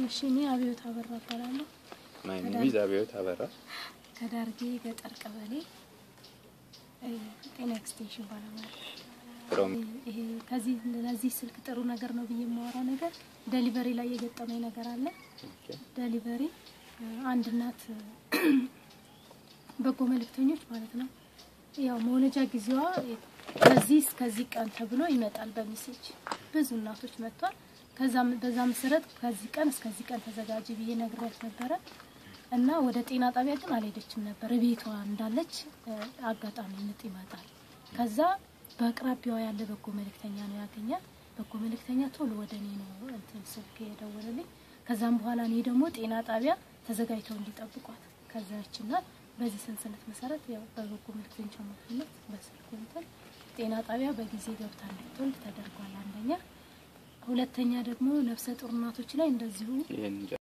እሺ እኔ አብዮት አበራ እባላለሁ። ማይ ኔም ኢዝ አብዮት አበራ ከዳርጌ ገጠር ቀበሌ ጤና ኤክስቴንሽን ባለሙያ ይሄ ከዚህ ለዚህ ስልክ ጥሩ ነገር ነው ብዬ የማወራው ነገር ዴሊቨሪ ላይ የገጠመኝ ነገር አለ። ዴሊቨሪ አንድ እናት በጎ መልእክተኞች ማለት ነው ያው መውለጃ ጊዜዋ ከዚህ እስከዚህ ቀን ተብሎ ይመጣል በሚሴጅ ብዙ እናቶች መጥቷል። ከዛም በዛ መሰረት ከዚህ ቀን እስከዚህ ቀን ተዘጋጂ ብዬ ነግሬያት ነበር እና ወደ ጤና ጣቢያ ግን አልሄደችም ነበር። ቤቷ እንዳለች አጋጣሚ ምጥ ይመጣል። ከዛ በአቅራቢያው ያለ በጎ መልእክተኛ ነው ያገኛት። በጎ መልእክተኛ ቶሎ ወደኔ ነው እንትን ስልክ የደወለልኝ። ከዛም በኋላ እኔ ደግሞ ጤና ጣቢያ ተዘጋጅተው እንዲጠብቋት ከዛችና በዚህ ሰንሰለት መሰረት ያው በበጎ መልእክተኛ ማለት በስልክ እንትን ጤና ጣቢያ በጊዜ ገብታ እንድትወልድ ተደርጓል። አንደኛ ሁለተኛ ደግሞ ነፍሰ ጡር እናቶች ላይ እንደዚሁ